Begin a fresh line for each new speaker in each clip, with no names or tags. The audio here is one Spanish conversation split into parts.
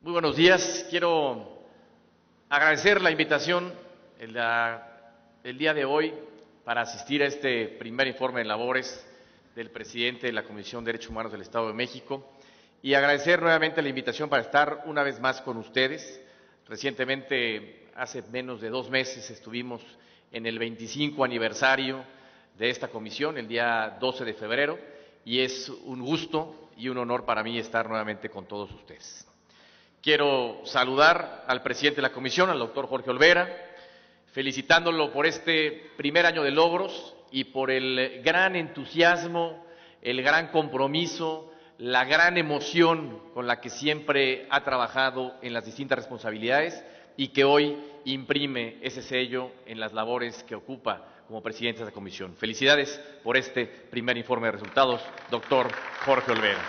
Muy buenos días. Quiero agradecer la invitación el día de hoy para asistir a este primer informe de labores del presidente de la Comisión de Derechos Humanos del Estado de México y agradecer nuevamente la invitación para estar una vez más con ustedes. Recientemente, hace menos de 2 meses, estuvimos en el 25 aniversario de esta comisión, el día 12 de febrero, y es un gusto y un honor para mí estar nuevamente con todos ustedes. Quiero saludar al presidente de la comisión, al doctor Jorge Olvera, felicitándolo por este primer año de logros y por el gran entusiasmo, el gran compromiso, la gran emoción con la que siempre ha trabajado en las distintas responsabilidades y que hoy imprime ese sello en las labores que ocupa como presidente de la comisión. Felicidades por este primer informe de resultados, doctor Jorge Olvera.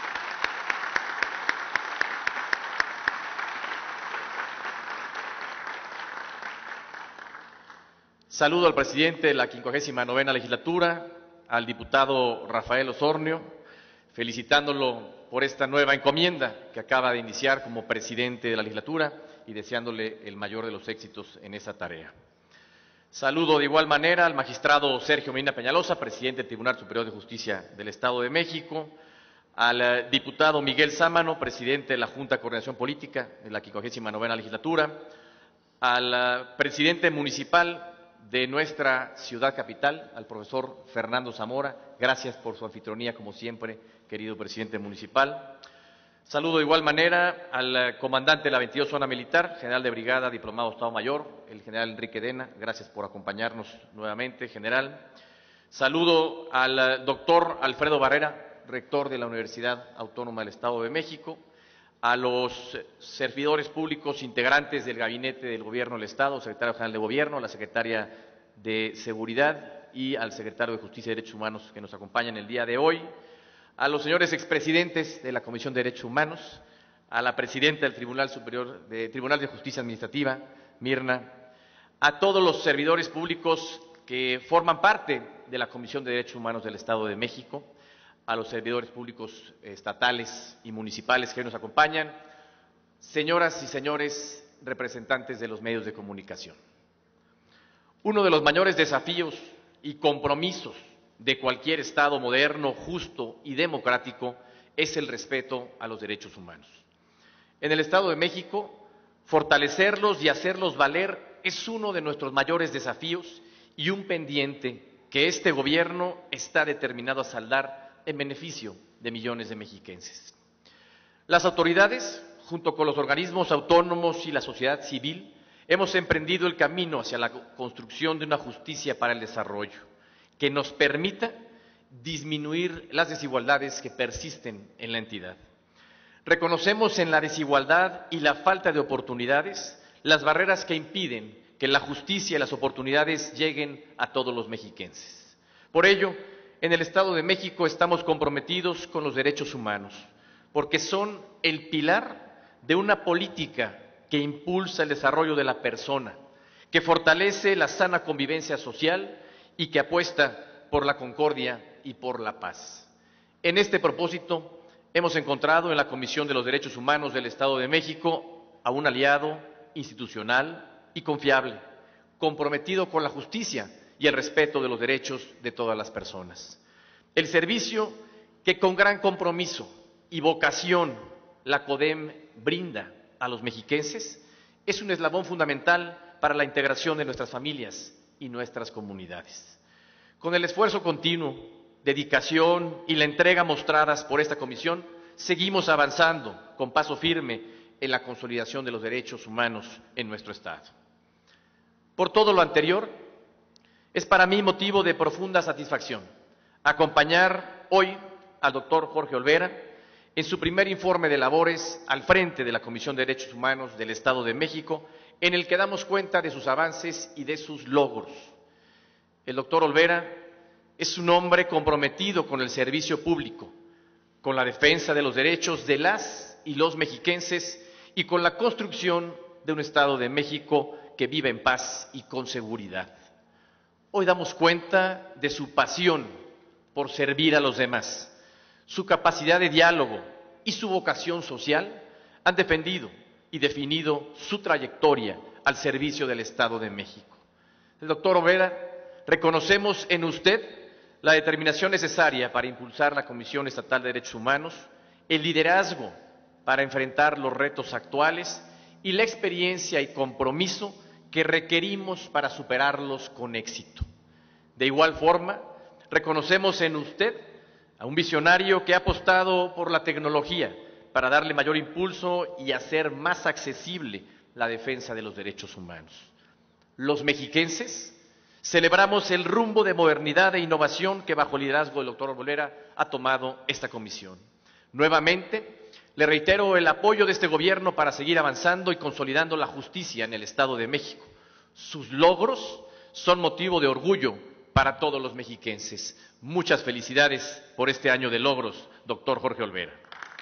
Saludo al presidente de la 59ª legislatura, al diputado Rafael Osornio, felicitándolo por esta nueva encomienda que acaba de iniciar como presidente de la legislatura y deseándole el mayor de los éxitos en esa tarea. Saludo de igual manera al magistrado Sergio Medina Peñalosa, presidente del Tribunal Superior de Justicia del Estado de México, al diputado Miguel Sámano, presidente de la Junta de Coordinación Política de la 59ª legislatura, al presidente municipal de nuestra ciudad capital, al profesor Fernando Zamora. Gracias por su anfitrionía, como siempre, querido presidente municipal. Saludo de igual manera al comandante de la 22 Zona Militar, general de brigada, diplomado Estado Mayor, el general Enrique Dena. Gracias por acompañarnos nuevamente, general. Saludo al doctor Alfredo Barrera, rector de la Universidad Autónoma del Estado de México, a los servidores públicos integrantes del Gabinete del Gobierno del Estado, secretario general de Gobierno, la secretaria de Seguridad y al secretario de Justicia y Derechos Humanos que nos acompañan el día de hoy, a los señores expresidentes de la Comisión de Derechos Humanos, a la presidenta del Tribunal de Justicia Administrativa, Mirna, a todos los servidores públicos que forman parte de la Comisión de Derechos Humanos del Estado de México, a los servidores públicos estatales y municipales que hoy nos acompañan, señoras y señores representantes de los medios de comunicación. Uno de los mayores desafíos y compromisos de cualquier Estado moderno, justo y democrático es el respeto a los derechos humanos. En el Estado de México, fortalecerlos y hacerlos valer es uno de nuestros mayores desafíos y un pendiente que este gobierno está determinado a saldar en beneficio de millones de mexiquenses. Las autoridades, junto con los organismos autónomos y la sociedad civil, hemos emprendido el camino hacia la construcción de una justicia para el desarrollo que nos permita disminuir las desigualdades que persisten en la entidad. Reconocemos en la desigualdad y la falta de oportunidades las barreras que impiden que la justicia y las oportunidades lleguen a todos los mexiquenses. Por ello, en el Estado de México estamos comprometidos con los derechos humanos, porque son el pilar de una política que impulsa el desarrollo de la persona, que fortalece la sana convivencia social y que apuesta por la concordia y por la paz. En este propósito, hemos encontrado en la Comisión de los Derechos Humanos del Estado de México a un aliado institucional y confiable, comprometido con la justicia y el respeto de los derechos de todas las personas. El servicio que con gran compromiso y vocación la CODEM brinda a los mexiquenses es un eslabón fundamental para la integración de nuestras familias y nuestras comunidades. Con el esfuerzo continuo, dedicación y la entrega mostradas por esta comisión, seguimos avanzando con paso firme en la consolidación de los derechos humanos en nuestro Estado. Por todo lo anterior, es para mí motivo de profunda satisfacción acompañar hoy al doctor Jorge Olvera en su primer informe de labores al frente de la Comisión de Derechos Humanos del Estado de México, en el que damos cuenta de sus avances y de sus logros. El doctor Olvera es un hombre comprometido con el servicio público, con la defensa de los derechos de las y los mexiquenses y con la construcción de un Estado de México que viva en paz y con seguridad. Hoy damos cuenta de su pasión por servir a los demás, su capacidad de diálogo y su vocación social han defendido y definido su trayectoria al servicio del Estado de México. El doctor Olvera, reconocemos en usted la determinación necesaria para impulsar la Comisión Estatal de Derechos Humanos, el liderazgo para enfrentar los retos actuales y la experiencia y compromiso que requerimos para superarlos con éxito. De igual forma, reconocemos en usted a un visionario que ha apostado por la tecnología para darle mayor impulso y hacer más accesible la defensa de los derechos humanos. Los mexiquenses celebramos el rumbo de modernidad e innovación que bajo el liderazgo del doctor Olvera ha tomado esta comisión. Nuevamente, le reitero el apoyo de este gobierno para seguir avanzando y consolidando la justicia en el Estado de México. Sus logros son motivo de orgullo para todos los mexiquenses. Muchas felicidades por este año de logros, doctor Jorge Olvera.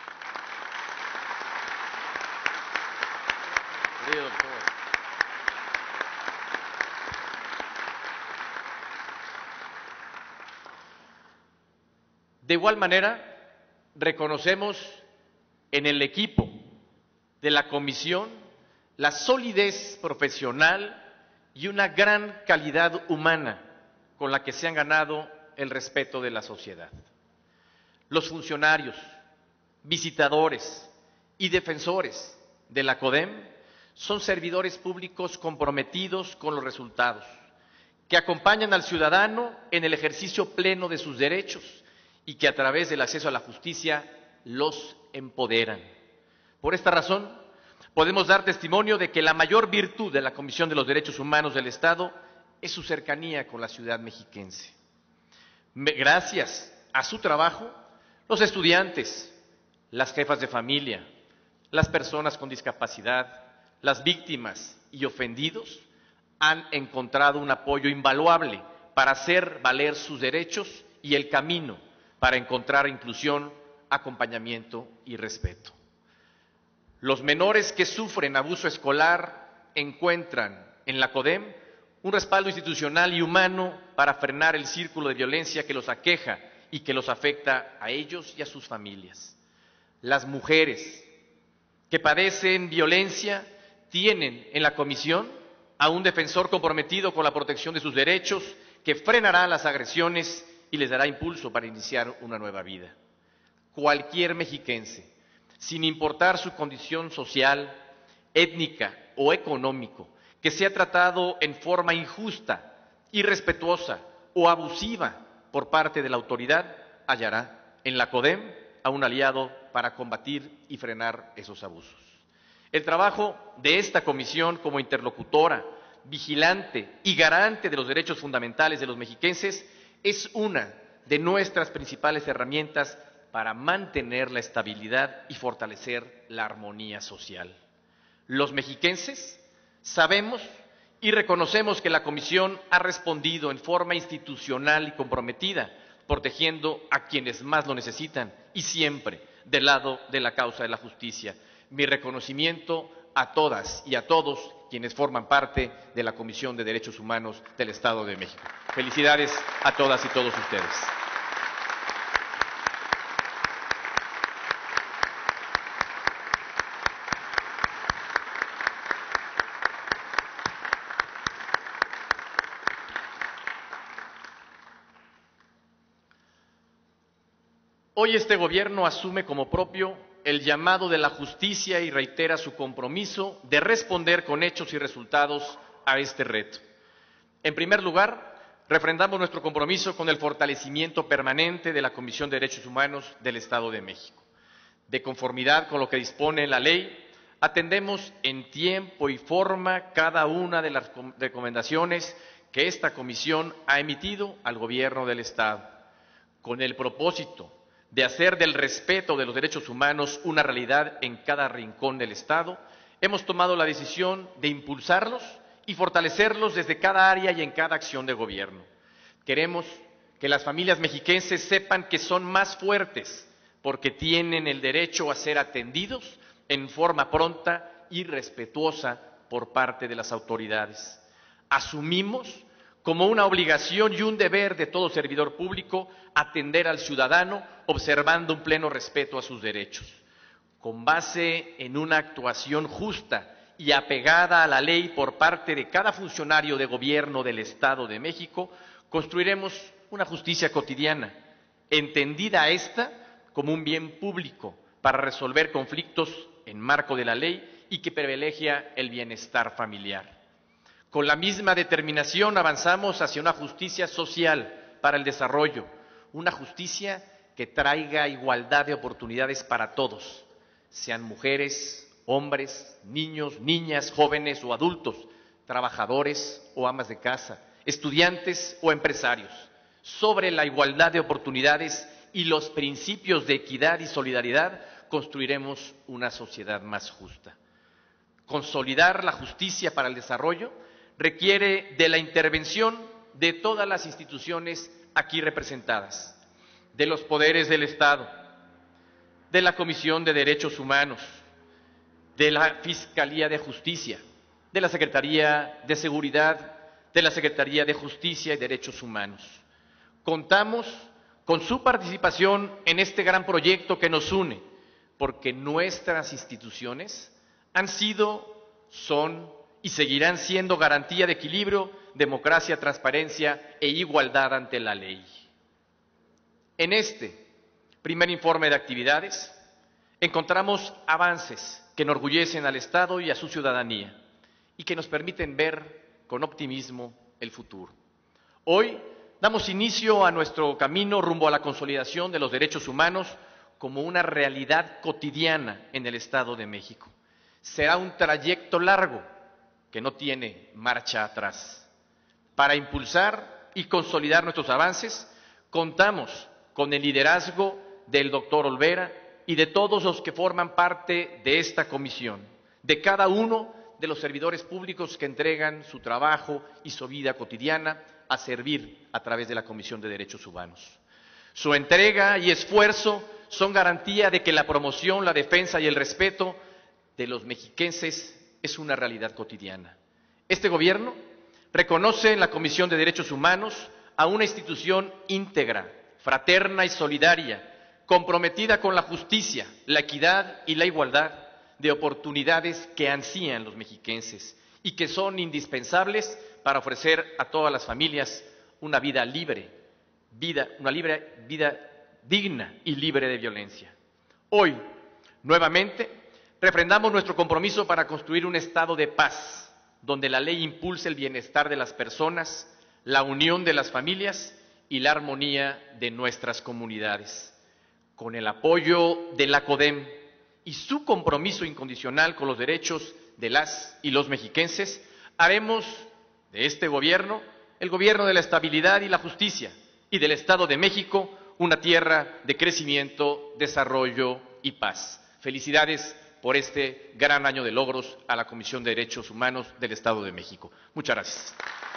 De igual manera, reconocemos en el equipo de la comisión la solidez profesional y una gran calidad humana con la que se han ganado el respeto de la sociedad. Los funcionarios, visitadores y defensores de la CODEM son servidores públicos comprometidos con los resultados, que acompañan al ciudadano en el ejercicio pleno de sus derechos y que a través del acceso a la justicia los empoderan. Por esta razón, podemos dar testimonio de que la mayor virtud de la Comisión de los Derechos Humanos del Estado es su cercanía con la ciudad mexiquense. Gracias a su trabajo, los estudiantes, las jefas de familia, las personas con discapacidad, las víctimas y ofendidos han encontrado un apoyo invaluable para hacer valer sus derechos y el camino para encontrar inclusión, acompañamiento y respeto. Los menores que sufren abuso escolar encuentran en la CODEM un respaldo institucional y humano para frenar el círculo de violencia que los aqueja y que los afecta a ellos y a sus familias. Las mujeres que padecen violencia tienen en la comisión a un defensor comprometido con la protección de sus derechos que frenará las agresiones y les dará impulso para iniciar una nueva vida. Cualquier mexiquense, sin importar su condición social, étnica o económico, que sea tratado en forma injusta, irrespetuosa o abusiva por parte de la autoridad, hallará en la CODEM a un aliado para combatir y frenar esos abusos. El trabajo de esta comisión como interlocutora, vigilante y garante de los derechos fundamentales de los mexiquenses es una de nuestras principales herramientas para mantener la estabilidad y fortalecer la armonía social. Los mexiquenses sabemos y reconocemos que la Comisión ha respondido en forma institucional y comprometida, protegiendo a quienes más lo necesitan y siempre del lado de la causa de la justicia. Mi reconocimiento a todas y a todos quienes forman parte de la Comisión de Derechos Humanos del Estado de México. Felicidades a todas y todos ustedes. Hoy este gobierno asume como propio el llamado de la justicia y reitera su compromiso de responder con hechos y resultados a este reto. En primer lugar, refrendamos nuestro compromiso con el fortalecimiento permanente de la Comisión de Derechos Humanos del Estado de México. De conformidad con lo que dispone la ley, atendemos en tiempo y forma cada una de las recomendaciones que esta comisión ha emitido al Gobierno del Estado, con el propósito de hacer del respeto de los derechos humanos una realidad en cada rincón del Estado. Hemos tomado la decisión de impulsarlos y fortalecerlos desde cada área y en cada acción de gobierno. Queremos que las familias mexiquenses sepan que son más fuertes porque tienen el derecho a ser atendidos en forma pronta y respetuosa por parte de las autoridades. Asumimos como una obligación y un deber de todo servidor público atender al ciudadano observando un pleno respeto a sus derechos. con base en una actuación justa y apegada a la ley por parte de cada funcionario de gobierno del Estado de México, construiremos una justicia cotidiana, entendida esta como un bien público para resolver conflictos en marco de la ley y que privilegia el bienestar familiar. Con la misma determinación avanzamos hacia una justicia social para el desarrollo, una justicia que traiga igualdad de oportunidades para todos, sean mujeres, hombres, niños, niñas, jóvenes o adultos, trabajadores o amas de casa, estudiantes o empresarios. Sobre la igualdad de oportunidades y los principios de equidad y solidaridad, construiremos una sociedad más justa. Consolidar la justicia para el desarrollo requiere de la intervención de todas las instituciones aquí representadas, de los poderes del Estado, de la Comisión de Derechos Humanos, de la Fiscalía de Justicia, de la Secretaría de Seguridad, de la Secretaría de Justicia y Derechos Humanos. Contamos con su participación en este gran proyecto que nos une, porque nuestras instituciones han sido, son y seguirán siendo garantía de equilibrio, democracia, transparencia e igualdad ante la ley. En este primer informe de actividades encontramos avances que enorgullecen al Estado y a su ciudadanía y que nos permiten ver con optimismo el futuro. Hoy damos inicio a nuestro camino rumbo a la consolidación de los derechos humanos como una realidad cotidiana en el Estado de México. Será un trayecto largo que no tiene marcha atrás. Para impulsar y consolidar nuestros avances, contamos con el liderazgo del doctor Olvera y de todos los que forman parte de esta comisión, de cada uno de los servidores públicos que entregan su trabajo y su vida cotidiana a servir a través de la Comisión de Derechos Humanos. Su entrega y esfuerzo son garantía de que la promoción, la defensa y el respeto de los mexiquenses es una realidad cotidiana. Este gobierno reconoce en la Comisión de Derechos Humanos a una institución íntegra, fraterna y solidaria, comprometida con la justicia, la equidad y la igualdad de oportunidades que ansían los mexiquenses y que son indispensables para ofrecer a todas las familias una vida libre, vida digna y libre de violencia. Hoy, nuevamente, refrendamos nuestro compromiso para construir un estado de paz, donde la ley impulse el bienestar de las personas, la unión de las familias y la armonía de nuestras comunidades. Con el apoyo de la CODEM y su compromiso incondicional con los derechos de las y los mexiquenses, haremos de este gobierno el gobierno de la estabilidad y la justicia y del Estado de México una tierra de crecimiento, desarrollo y paz. Felicidades por este gran año de logros a la Comisión de Derechos Humanos del Estado de México. Muchas gracias.